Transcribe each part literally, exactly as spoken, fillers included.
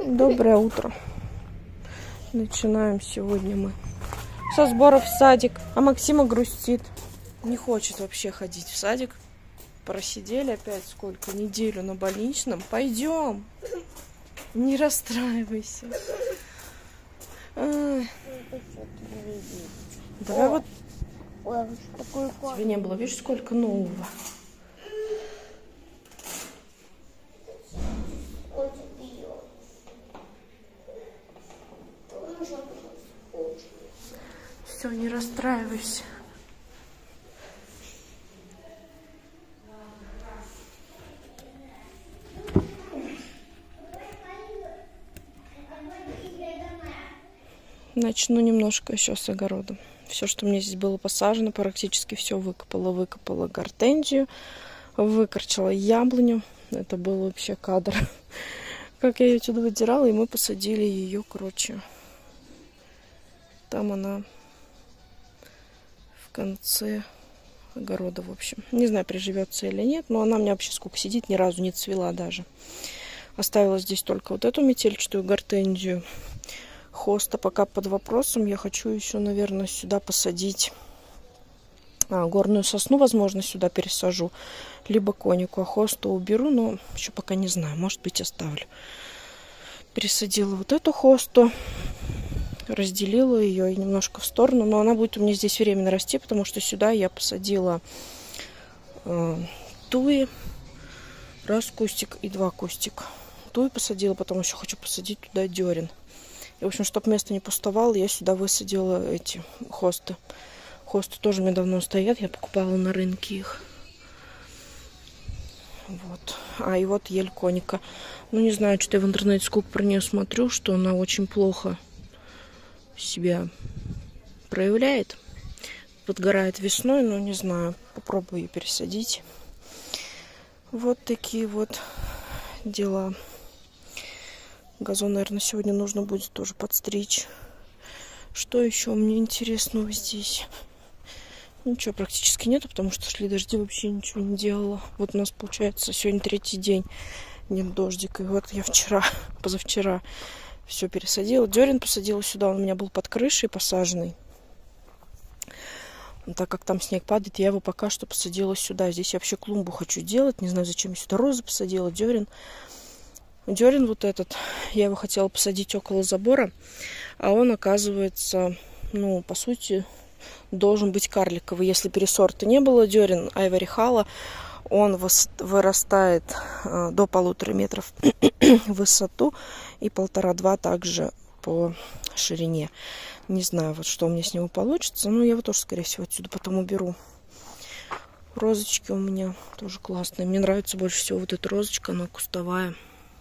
Доброе утро. Начинаем сегодня мы со сборов в садик. А Максима грустит. Не хочет вообще ходить в садик. Просидели опять сколько? Неделю на больничном. Пойдем. Не расстраивайся. А. Давай вот. Тебе не было. Видишь, сколько нового. Все, не расстраивайся. Начну немножко еще с огорода. Все, что у меня здесь было посажено, практически все выкопала. Выкопала гортензию, выкорчила яблоню. Это был вообще кадр. Как я ее отсюда выдирала, и мы посадили ее, короче. Там она в конце огорода, в общем. Не знаю, приживется или нет, но она у меня вообще сколько сидит, ни разу не цвела даже. Оставила здесь только вот эту метельчатую гортензию. Хоста пока под вопросом. Я хочу еще, наверное, сюда посадить а, горную сосну, возможно, сюда пересажу. Либо конику, а хосту уберу, но еще пока не знаю. Может быть, оставлю. Пересадила вот эту хосту. Разделила ее и немножко в сторону. Но она будет у меня здесь временно расти, потому что сюда я посадила э, туи. Раз кустик и два кустика. Туи посадила, потом еще хочу посадить туда дерен. И, в общем, чтобы место не пустовало, я сюда высадила эти хосты. Хосты тоже у меня давно стоят. Я покупала на рынке их. Вот. А и вот ель коника. Ну, не знаю, что я в интернете сколько про нее смотрю, что она очень плохо себя проявляет. Подгорает весной, но не знаю. Попробую ее пересадить. Вот такие вот дела. Газон, наверное, сегодня нужно будет тоже подстричь. Что еще у меня интересного здесь? Ничего практически нету, потому что шли дожди, вообще ничего не делала. Вот у нас, получается, сегодня третий день. Нет дождика. И вот я вчера, позавчера все пересадила. Дерен посадила сюда. Он у меня был под крышей посаженный. Так как там снег падает, я его пока что посадила сюда. Здесь я вообще клумбу хочу делать. Не знаю, зачем я сюда розы посадила. Дерен. Дерен вот этот, я его хотела посадить около забора, а он, оказывается, ну, по сути, должен быть карликовый. Если пересорта не было, дерен Айвори Халла, он вырастает э, до полутора метров в высоту и полтора-два также по ширине. Не знаю, вот что у меня с него получится, но я его тоже, скорее всего, отсюда потом уберу. Розочки у меня тоже классные. Мне нравится больше всего вот эта розочка, она кустовая.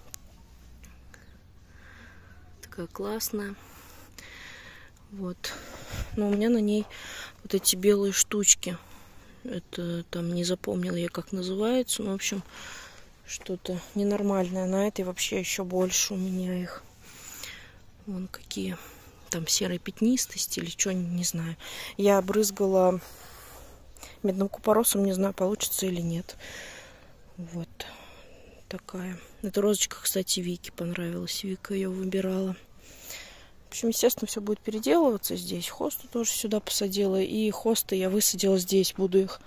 Классная. Вот. Но у меня на ней вот эти белые штучки. Это там не запомнила я, как называется. Ну, в общем, что-то ненормальное. На этой вообще еще больше у меня их. Вон какие. Там серой пятнистости или что, не знаю. Я обрызгала медным купоросом. Не знаю, получится или нет. Вот такая. Эта розочка, кстати, Вике понравилась. Вика ее выбирала. В общем, естественно, все будет переделываться здесь. Хосты тоже сюда посадила. И хосты я высадила здесь. Буду их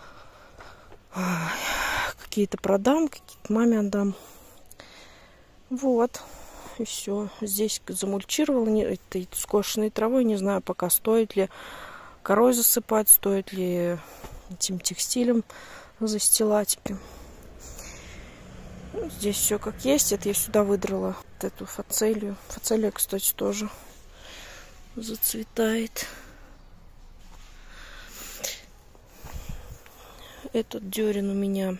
какие-то продам, какие-то маме отдам. Вот. И все. Здесь замульчировала этой скошенной травой. Не знаю пока, стоит ли корой засыпать, стоит ли этим текстилем застилать. Здесь все как есть. Это я сюда выдрала вот эту фацелию. Фацелия, кстати, тоже зацветает. Этот дерен у меня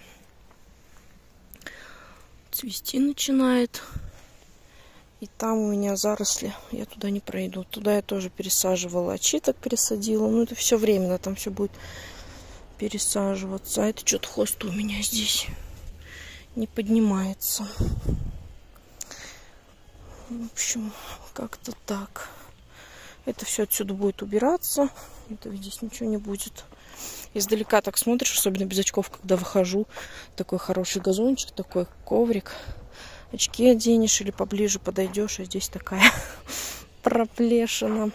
цвести начинает. И там у меня заросли. Я туда не пройду. Туда я тоже пересаживала. Очиток пересадила. Ну, это все временно. Там все будет пересаживаться. А это что-то хоста у меня здесь не поднимается. В общем, как-то так. Это все отсюда будет убираться. Это здесь ничего не будет. Издалека так смотришь, особенно без очков, когда выхожу. Такой хороший газончик, такой коврик. очки оденешь или поближе подойдешь, а здесь такая проплешина.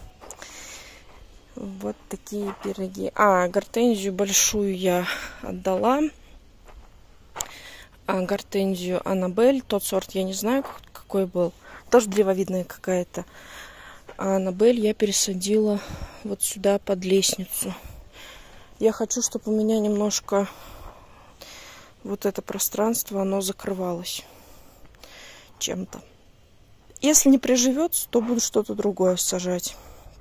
Вот такие пироги. А, гортензию большую я отдала. А, гортензию Аннабель. Тот сорт я не знаю, какой был. Тоже древовидная какая-то. А Аннабель я пересадила вот сюда под лестницу. Я хочу, чтобы у меня немножко вот это пространство, оно закрывалось чем-то. Если не приживется, то буду что-то другое сажать.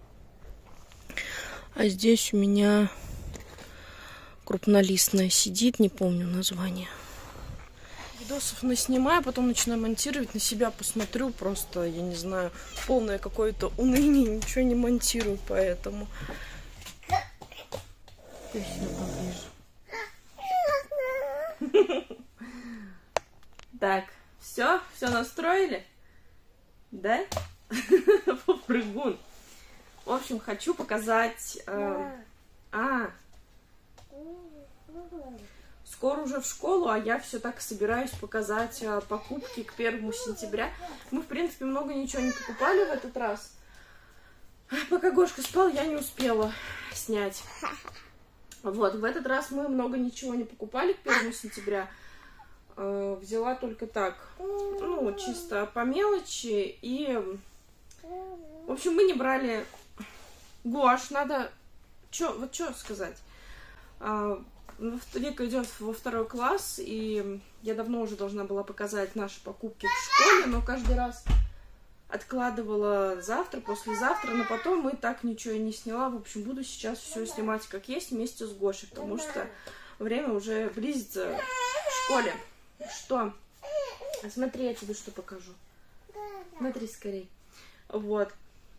А здесь у меня крупнолистная сидит, не помню название. Видосов наснимаю, потом начинаю монтировать, на себя посмотрю, просто, я не знаю, полное какое-то уныние, ничего не монтирую, поэтому... Так, все, все настроили? Да? Попрыгун. В общем, хочу показать... Э, а, скоро уже в школу, а я все так собираюсь показать э, покупки к первому сентября. Мы, в принципе, много ничего не покупали в этот раз. Пока Гошка спал, я не успела снять. Вот, в этот раз мы много ничего не покупали к первому сентября. Э, взяла только так, ну, чисто по мелочи. И, в общем, мы не брали... Гош, надо... Чё, вот что сказать? А, Вика идет во второй класс, и я давно уже должна была показать наши покупки в школе, но каждый раз откладывала завтра, послезавтра, но потом мы так ничего и не сняла. В общем, буду сейчас все снимать как есть вместе с Гошей, потому что время уже близится в школе. Что? Смотри, я тебе что покажу. Смотри скорей. Вот.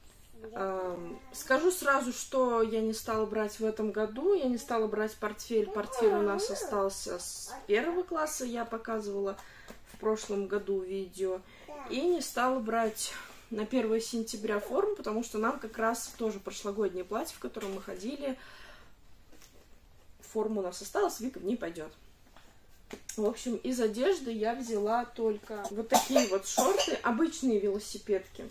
Скажу сразу, что я не стала брать в этом году. Я не стала брать портфель. Портфель у нас остался с первого класса. Я показывала в прошлом году видео. И не стала брать на первое сентября форму, потому что нам как раз тоже прошлогоднее платье, в котором мы ходили. Форма у нас осталась, Вика в ней пойдет. В общем, из одежды я взяла только вот такие вот шорты. Обычные велосипедки.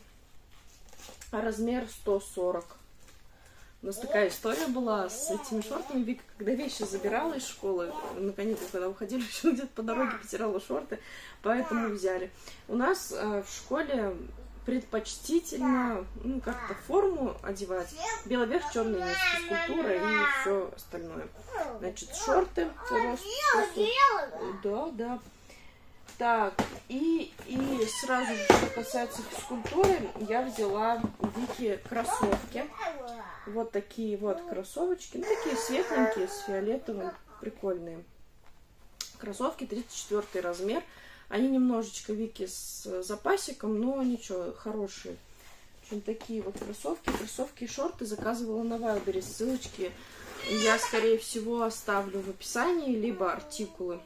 Размер сто сорок. У нас такая история была с этими шортами. Вика, когда вещи забирала из школы, на каникулы, когда уходили, еще где-то по дороге потеряла шорты, поэтому взяли. У нас э, в школе предпочтительно, ну, как-то форму одевать. Белый верх, черный низ, физкультура и все остальное. Значит, шорты. Рост, да, да. Так, и, и сразу, что касается физкультуры, я взяла у Вики кроссовки. Вот такие вот кроссовочки. Ну, такие светленькие, с фиолетовым. Прикольные. Кроссовки, тридцать четвёртый размер. Они немножечко Вики с запасиком, но ничего, хорошие. В общем, такие вот кроссовки. Кроссовки и шорты заказывала на Вайлдберрис. Ссылочки я, скорее всего, оставлю в описании, либо артикулы.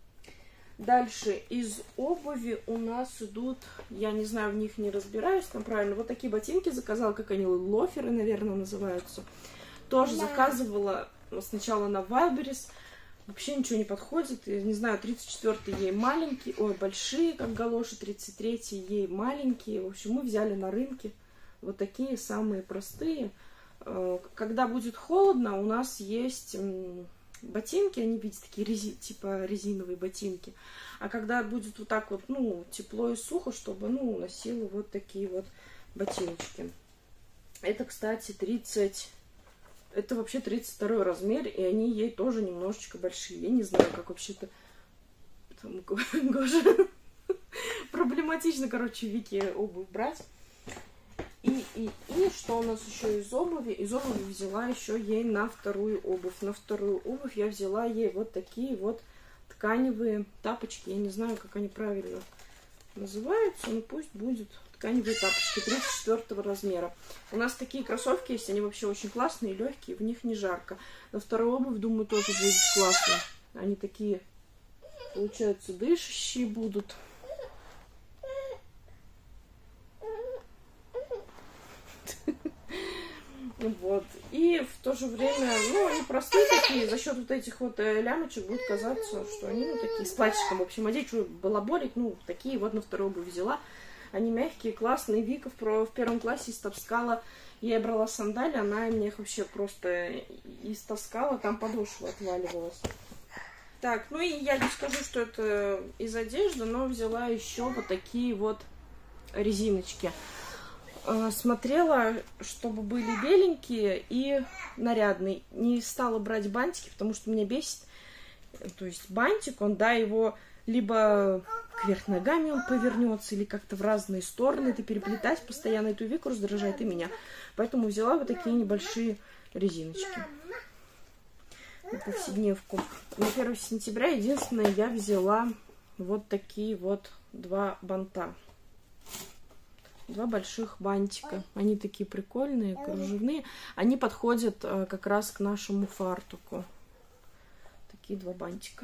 Дальше из обуви у нас идут, я не знаю, в них не разбираюсь, там правильно, вот такие ботинки заказала, как они, лоферы, наверное, называются. Тоже заказывала сначала на Вайлдберрис, вообще ничего не подходит, я не знаю, тридцать четвёртый ей маленький, ой, большие, как галоши, тридцать третий ей маленькие. В общем, мы взяли на рынке вот такие самые простые. Когда будет холодно, у нас есть... ботинки, они, видите, такие рези, типа резиновые ботинки. А когда будет вот так вот, ну, тепло и сухо, чтобы, ну, носила вот такие вот ботиночки. Это, кстати, тридцать... Это вообще тридцать второй размер, и они ей тоже немножечко большие. Я не знаю, как вообще-то... Гоша... Проблематично, короче, Вике обувь брать. И, и, и что у нас еще из обуви? Из обуви взяла еще ей на вторую обувь. На вторую обувь я взяла ей вот такие вот тканевые тапочки. Я не знаю, как они правильно называются, но пусть будет тканевые тапочки тридцать четвёртого размера. У нас такие кроссовки есть, они вообще очень классные, легкие, в них не жарко. На вторую обувь, думаю, тоже будет классно. Они такие, получается, дышащие будут. Вот. И в то же время, ну, они простые такие, за счет вот этих вот лямочек будет казаться, что они, ну, такие с пластиком. В общем, одеть, что балаболить, ну, такие вот на вторую обувь взяла. Они мягкие, классные. Вика в, в первом классе истаскала, я брала сандали, она мне их вообще просто истаскала, там подошва отваливалась. Так, ну и я не скажу, что это из одежды, но взяла еще вот такие вот резиночки. Смотрела, чтобы были беленькие и нарядные. Не стала брать бантики, потому что меня бесит. То есть бантик, он, да, его либо кверх ногами он повернется, или как-то в разные стороны. Это переплетать постоянно эту Вику раздражает и меня. Поэтому взяла вот такие небольшие резиночки. На повседневку. На первое сентября единственное я взяла вот такие вот два банта. Два больших бантика. Они такие прикольные, кружевные. Они подходят э, как раз к нашему фартуку. Такие два бантика.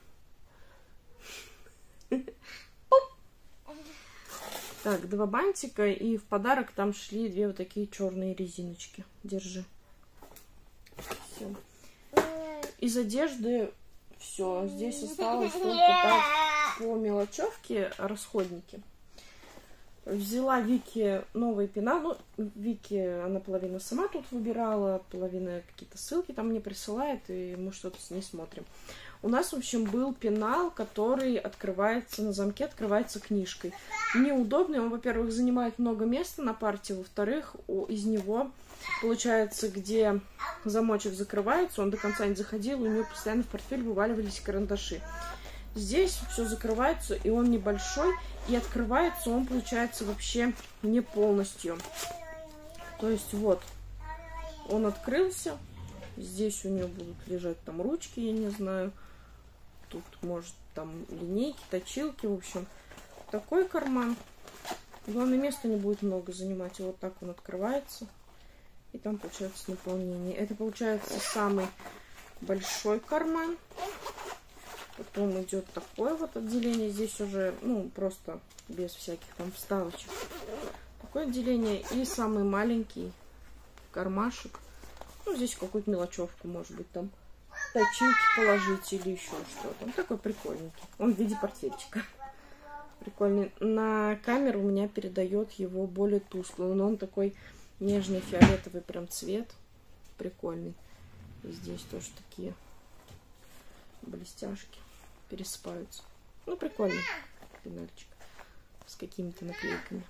Так, два бантика. И в подарок там шли две вот такие черные резиночки. Держи. Все. Из одежды все. Здесь осталось только так по мелочевке расходники. Взяла Вике новый пенал. Ну, Вики, она половину сама тут выбирала, половина какие-то ссылки там мне присылает, и мы что-то с ней смотрим. У нас, в общем, был пенал, который открывается на замке, открывается книжкой. Неудобный, он, во-первых, занимает много места на парте, во-вторых, из него, получается, где замочек закрывается, он до конца не заходил, у нее постоянно в портфель вываливались карандаши. Здесь все закрывается, и он небольшой, и открывается он, получается, вообще не полностью. То есть вот, он открылся, здесь у нее будут лежать там ручки, я не знаю, тут может там линейки, точилки, в общем, такой карман. Главное, места не будет много занимать, и вот так он открывается, и там получается наполнение. Это получается самый большой карман. Потом идет такое вот отделение. Здесь уже, ну, просто без всяких там вставочек. Такое отделение. И самый маленький кармашек. Ну, здесь какую-то мелочевку, может быть, там точилки положить или еще что-то. Он такой прикольненький. Он в виде портфельчика. Прикольный. На камеру у меня передает его более тусклый. Но он такой нежный фиолетовый прям цвет. Прикольный. И здесь тоже такие блестяшки пересыпаются. Ну, прикольно. Пенальчик с какими-то наклейками.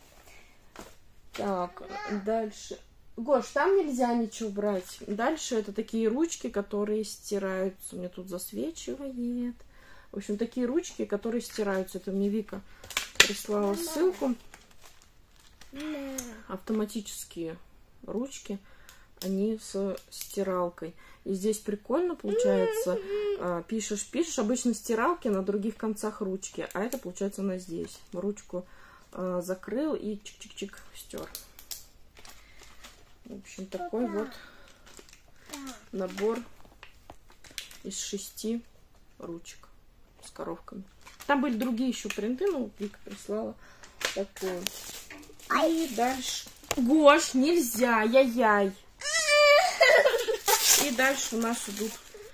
Так, дальше. Гош, там нельзя ничего брать. Дальше это такие ручки, которые стираются. У меня тут засвечивает. В общем, такие ручки, которые стираются. Это мне Вика прислала ссылку. Автоматические ручки. Они с стиралкой. И здесь прикольно получается. Пишешь, пишешь. Обычно стиралки на других концах ручки. А это получается она здесь. Ручку закрыл и чик-чик-чик стер. В общем, такой вот набор из шести ручек с коровками. Там были другие еще принты, но Вика прислала такую. И дальше... Гош, нельзя, яй-яй. И дальше у нас идут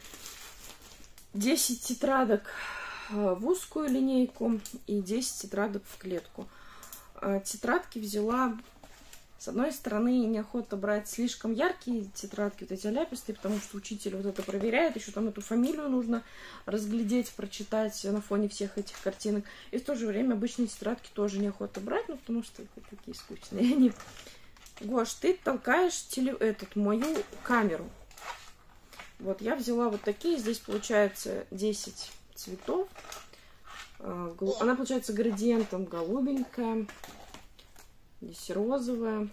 десять тетрадок в узкую линейку и десять тетрадок в клетку. Тетрадки взяла, с одной стороны, неохота брать слишком яркие тетрадки, вот эти ляпистые, потому что учитель вот это проверяет, еще там эту фамилию нужно разглядеть, прочитать на фоне всех этих картинок. И в то же время обычные тетрадки тоже неохота брать, ну потому что вот такие скучные они. Гош, ты толкаешь теле... этот, мою камеру. Вот, я взяла вот такие. Здесь получается десять цветов. Она получается градиентом голубенькая. Здесь розовая.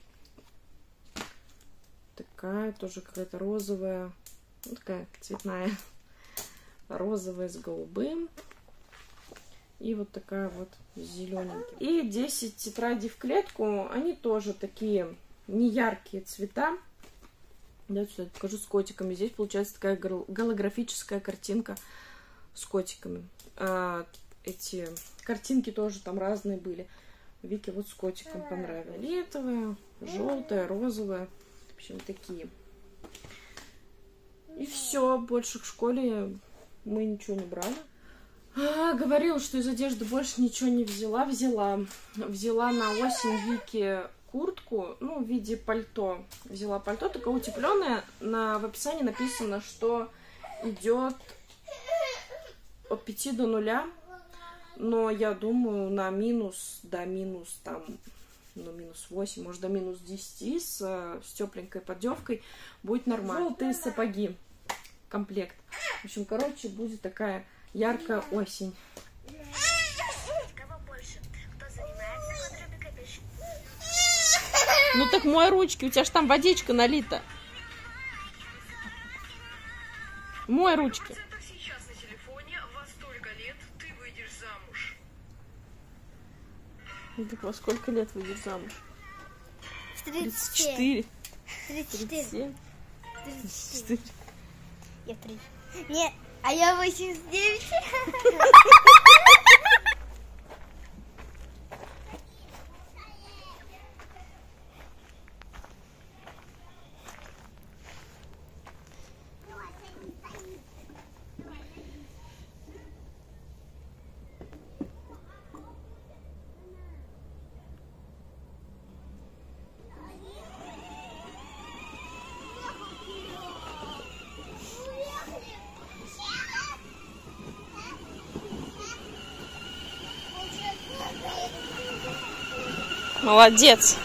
Такая тоже какая-то розовая. Ну, такая цветная. Розовая с голубым. И вот такая вот зелененькая. И десять тетрадей в клетку. Они тоже такие неяркие цвета. Я сюда покажу с котиками. Здесь получается такая голографическая картинка с котиками. А, эти картинки тоже там разные были. Вике вот с котиком понравилось. Фиолетовая, желтая, розовая. общем, такие. И все, больше к школе мы ничего не брали. А, говорила, что из одежды больше ничего не взяла. Взяла. Взяла на осень Вике куртку, ну, в виде пальто. Взяла пальто, такое утепленное. На, в описании написано, что идет от пяти до нуля. Но я думаю, на минус, до минус там, ну, минус восемь, может, до минус десяти с, с тепленькой поддевкой будет нормально. Желтые сапоги. Комплект. В общем, короче, будет такая яркая осень. Ну так мой ручки, у тебя же там водичка налита. Мой ручки. Сейчас на телефоне, во столько лет ты выйдешь замуж. Ну так во сколько лет выйдешь замуж? тридцать четыре. тридцать семь. тридцать четыре. Я три. Нет, а я восемьдесят девять. Молодец.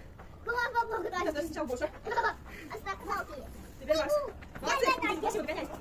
Теперь Макс. Молодцы, спасибо, догоняйте.